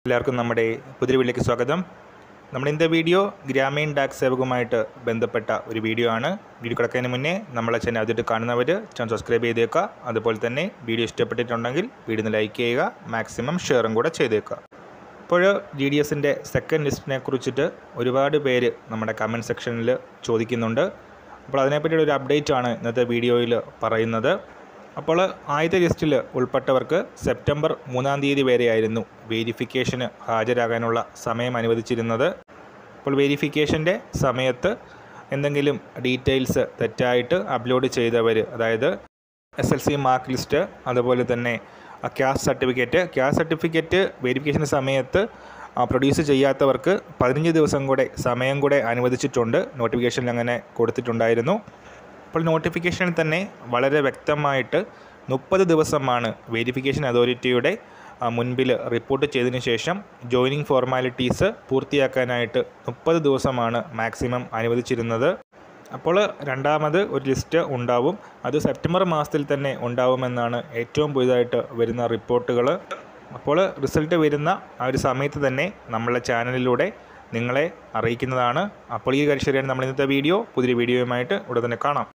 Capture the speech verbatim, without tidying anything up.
എല്ലാവർക്കും നമ്മുടെ പുതിയ വീഡിയോയിലേക്ക് സ്വാഗതം. നമ്മുടെ ഇന്നത്തെ വീഡിയോ ഗ്രാമീൺ ഡാക് സേവകവുമായിട്ട് ബന്ധപ്പെട്ട ഒരു വീഡിയോ ആണ്. വീഡിയോ കിടക്കുന്നതിന് മുന്നേ നമ്മളെ ചാനൽ ആദ്യമായിട്ട് കാണുന്നവർ ചാനൽ സബ്സ്ക്രൈബ് ചെയ്തേക്കുക. അതുപോലെ തന്നെ വീഡിയോ ഇഷ്ടപ്പെട്ടിട്ടുണ്ടെങ്കിൽ വീഡിയോ ഒന്ന് ലൈക്ക് ചെയ്യുക, മാക്സിമം ഷെയറും കൂടെ ചെയ്തേക്കുക. ഇപ്പോൾ ജി ഡി എസിൻ്റെ സെക്കൻഡ് ലിസ്റ്റിനെ കുറിച്ചിട്ട് ഒരുപാട് പേര് നമ്മുടെ കമൻറ്റ് സെക്ഷനിൽ ചോദിക്കുന്നുണ്ട്. അപ്പോൾ അതിനെപ്പറ്റിയുള്ള ഒരു അപ്ഡേറ്റ് ആണ് ഇന്നത്തെ വീഡിയോയിൽ പറയുന്നത്. അപ്പോൾ ആദ്യത്തെ ലിസ്റ്റിൽ ഉൾപ്പെട്ടവർക്ക് സെപ്റ്റംബർ മൂന്നാം തീയതി വരെയായിരുന്നു വെരിഫിക്കേഷന് ഹാജരാകാനുള്ള സമയം അനുവദിച്ചിരുന്നത്. അപ്പോൾ വെരിഫിക്കേഷൻ്റെ സമയത്ത് എന്തെങ്കിലും ഡീറ്റെയിൽസ് തെറ്റായിട്ട് അപ്ലോഡ് ചെയ്തവർ, അതായത് S L C mark list, അതുപോലെ തന്നെ caste certificate caste certificate verification സമയത്ത് പ്രൊഡ്യൂസ് ചെയ്യാത്തവർക്ക് പതിനഞ്ച് ദിവസം കൂടെ സമയം കൂടെ അനുവദിച്ചിട്ടുണ്ട്. നോട്ടിഫിക്കേഷനിൽ അങ്ങനെ കൊടുത്തിട്ടുണ്ടായിരുന്നു. അപ്പോൾ നോട്ടിഫിക്കേഷനിൽ തന്നെ വളരെ വ്യക്തമായിട്ട് മുപ്പത് ദിവസമാണ് വെരിഫിക്കേഷൻ അതോറിറ്റിയുടെ മുൻപിൽ റിപ്പോർട്ട് ചെയ്തതിന് ശേഷം ജോയിനിങ് ഫോർമാലിറ്റീസ് പൂർത്തിയാക്കാനായിട്ട് മുപ്പത് ദിവസമാണ് മാക്സിമം അനുവദിച്ചിരുന്നത്. അപ്പോൾ രണ്ടാമത് ഒരു ലിസ്റ്റ് ഉണ്ടാവും. അത് സെപ്റ്റംബർ മാസത്തിൽ തന്നെ ഉണ്ടാവുമെന്നാണ് ഏറ്റവും പുതിയതായിട്ട് വരുന്ന റിപ്പോർട്ടുകൾ. അപ്പോൾ റിസൾട്ട് വരുന്ന ആ ഒരു സമയത്ത് തന്നെ നമ്മളെ ചാനലിലൂടെ നിങ്ങളെ അറിയിക്കുന്നതാണ്. അപ്പോൾ ഈ കാര്യം ശരിയാണ്. നമ്മൾ ഇന്നത്തെ വീഡിയോ പുതിയ വീഡിയോയുമായിട്ട് ഉടൻ തന്നെ കാണാം.